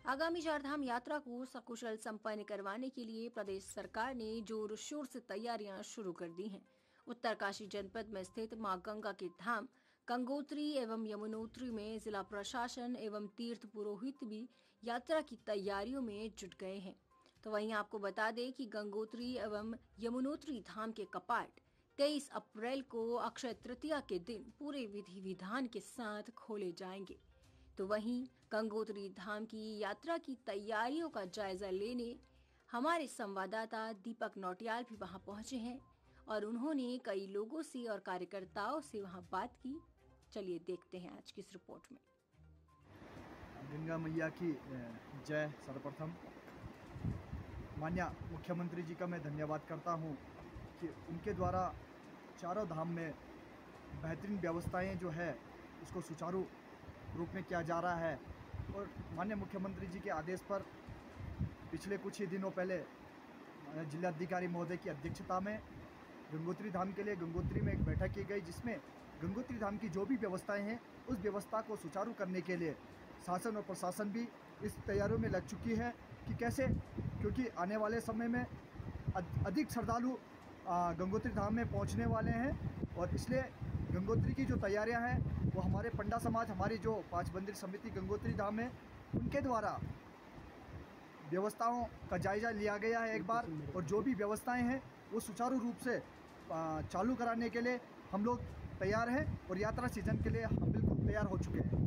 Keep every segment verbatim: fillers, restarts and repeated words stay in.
आगामी चारधाम यात्रा को सकुशल संपन्न करवाने के लिए प्रदेश सरकार ने जोर शोर से तैयारियां शुरू कर दी हैं। उत्तरकाशी जनपद में स्थित मां गंगा के धाम गंगोत्री एवं यमुनोत्री में जिला प्रशासन एवं तीर्थ पुरोहित भी यात्रा की तैयारियों में जुट गए हैं। तो वहीं आपको बता दें कि गंगोत्री एवं यमुनोत्री धाम के कपाट तेईस अप्रैल को अक्षय तृतीया के दिन पूरे विधि विधान के साथ खोले जाएंगे। तो वहीं गंगोत्री धाम की यात्रा की तैयारियों का जायजा लेने हमारे संवाददाता दीपक नौटियाल भी वहां पहुंचे हैं और उन्होंने कई लोगों से और कार्यकर्ताओं से वहां बात की। चलिए देखते हैं आज की इस रिपोर्ट में। गंगा मैया की जय। सर्वप्रथम माननीय मुख्यमंत्री जी का मैं धन्यवाद करता हूं कि उनके द्वारा चारों धाम में बेहतरीन व्यवस्थाएं जो है उसको सुचारू रूप में किया जा रहा है। और माननीय मुख्यमंत्री जी के आदेश पर पिछले कुछ ही दिनों पहले जिलाधिकारी महोदय की अध्यक्षता में गंगोत्री धाम के लिए गंगोत्री में एक बैठक की गई, जिसमें गंगोत्री धाम की जो भी व्यवस्थाएं हैं उस व्यवस्था को सुचारू करने के लिए शासन और प्रशासन भी इस तैयारियों में लग चुकी है कि कैसे, क्योंकि आने वाले समय में अधिक श्रद्धालु गंगोत्री धाम में पहुंचने वाले हैं और इसलिए गंगोत्री की जो तैयारियां हैं वो हमारे पंडा समाज, हमारी जो पांच मंदिर समिति गंगोत्री धाम है उनके द्वारा व्यवस्थाओं का जायजा लिया गया है एक बार, और जो भी व्यवस्थाएं हैं वो सुचारू रूप से चालू कराने के लिए हम लोग तैयार हैं और यात्रा सीजन के लिए हम बिल्कुल तैयार हो चुके हैं।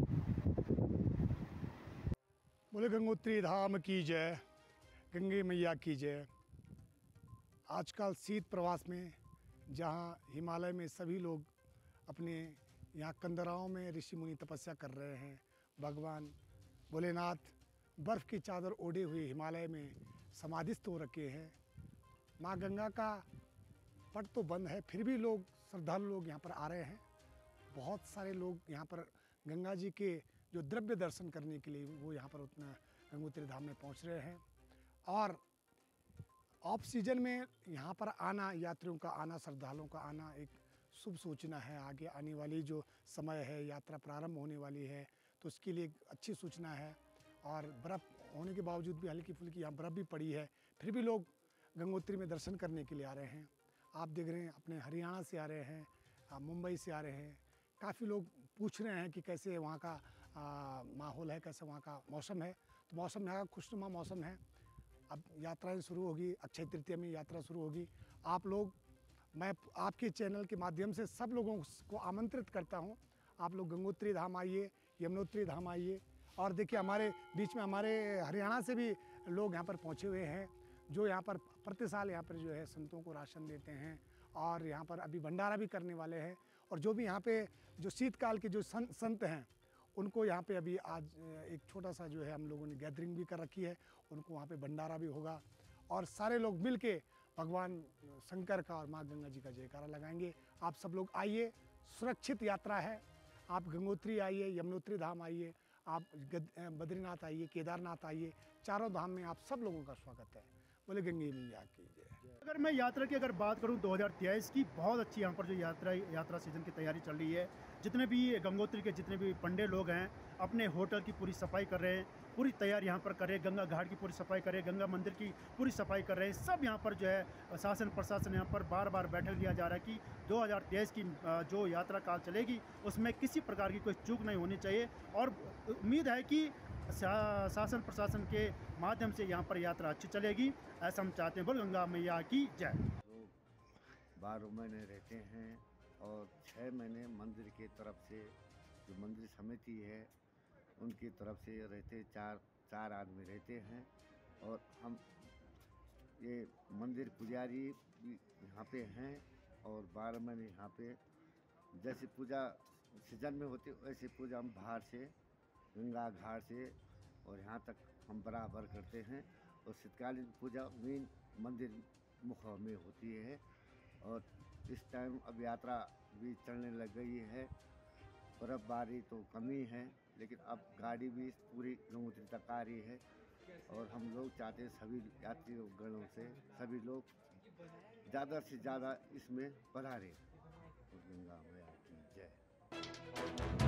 बोले गंगोत्री धाम की जय, गंगे मैया की जय। आजकल शीत प्रवास में जहां हिमालय में सभी लोग अपने यहाँ कंदराओं में ऋषि मुनि तपस्या कर रहे हैं, भगवान भोलेनाथ बर्फ़ की चादर ओढ़े हुए हिमालय में समाधिस्थ हो रखे हैं। माँ गंगा का पट तो बंद है, फिर भी लोग श्रद्धालु लोग यहाँ पर आ रहे हैं। बहुत सारे लोग यहाँ पर गंगा जी के जो द्रव्य दर्शन करने के लिए वो यहाँ पर उतना गंगोत्री धाम में पहुँच रहे हैं। और ऑफ सीजन में यहाँ पर आना, यात्रियों का आना, श्रद्धालुओं का आना एक शुभ सूचना है। आगे आने वाली जो समय है, यात्रा प्रारंभ होने वाली है, तो उसके लिए अच्छी सूचना है। और बर्फ़ होने के बावजूद भी हल्की फुल्की यहाँ बर्फ़ भी पड़ी है, फिर भी लोग गंगोत्री में दर्शन करने के लिए आ रहे हैं। आप देख रहे हैं अपने हरियाणा से आ रहे हैं, मुंबई से आ रहे हैं। काफ़ी लोग पूछ रहे हैं कि कैसे वहाँ का माहौल है, कैसे वहाँ का मौसम है। तो मौसम यहाँ का खुशनुमा मौसम है। अब यात्राएँ शुरू होगी, अक्षय तृतीया में यात्रा शुरू होगी। आप लोग, मैं आपके चैनल के माध्यम से सब लोगों को आमंत्रित करता हूं, आप लोग गंगोत्री धाम आइए, यमुनोत्री धाम आइए। और देखिए हमारे बीच में हमारे हरियाणा से भी लोग यहां पर पहुंचे हुए हैं, जो यहां पर प्रति साल यहां पर जो है संतों को राशन देते हैं और यहां पर अभी भंडारा भी करने वाले हैं। और जो भी यहाँ पे जो शीतकाल के जो संत संत हैं उनको यहाँ पे अभी आज एक छोटा सा जो है हम लोगों ने गैदरिंग भी कर रखी है, उनको वहाँ पे भंडारा भी होगा और सारे लोग मिल के भगवान शंकर का और माँ गंगा जी का जयकारा लगाएंगे। आप सब लोग आइए, सुरक्षित यात्रा है। आप गंगोत्री आइए, यमुनोत्री धाम आइए, आप बद्रीनाथ आइए, केदारनाथ आइए, चारों धाम में आप सब लोगों का स्वागत है। बोले गंगे मैया की जय। अगर मैं यात्रा की अगर बात करूं दो हज़ार तेईस की, बहुत अच्छी यहाँ पर जो यात्रा यात्रा सीजन की तैयारी चल रही है। जितने भी गंगोत्री के जितने भी पंडे लोग हैं अपने होटल की पूरी सफाई कर रहे हैं, पूरी तैयारी यहाँ पर कर रहे हैं, गंगा घाट की पूरी सफाई कर रहे हैं, गंगा मंदिर की पूरी सफाई कर रहे हैं। सब यहाँ पर जो है शासन प्रशासन यहाँ पर बार बार बैठक लिया जा रहा है कि दो हज़ार तेईस की जो यात्रा काल चलेगी उसमें किसी प्रकार की कोई चूक नहीं होनी चाहिए। और उम्मीद है कि शासन प्रशासन के माध्यम से यहाँ पर यात्रा अच्छी चलेगी, ऐसा हम चाहते हैं। बोल गंगा मैया की जय। लोग बारह महीने रहते हैं और छः महीने मंदिर के तरफ से जो मंदिर समिति है उनकी तरफ से रहते, चार चार आदमी रहते हैं। और हम ये मंदिर पुजारी भी यहाँ पे हैं और बारह महीने यहाँ पे जैसे पूजा सीजन में होती वैसे पूजा हम बाहर से गंगा घाट से और यहाँ तक हम बराबर करते हैं। और शीतकालीन पूजा मेन मंदिर मुख में होती है। और इस टाइम अब यात्रा भी चलने लग गई है, बर्फबारी तो कमी है, लेकिन अब गाड़ी भी पूरी गंगोत्री तक आ रही है। और हम लोग चाहते हैं सभी यात्री गणों से सभी लोग ज़्यादा से ज़्यादा इसमें पधारें। गंगा मैया की जय।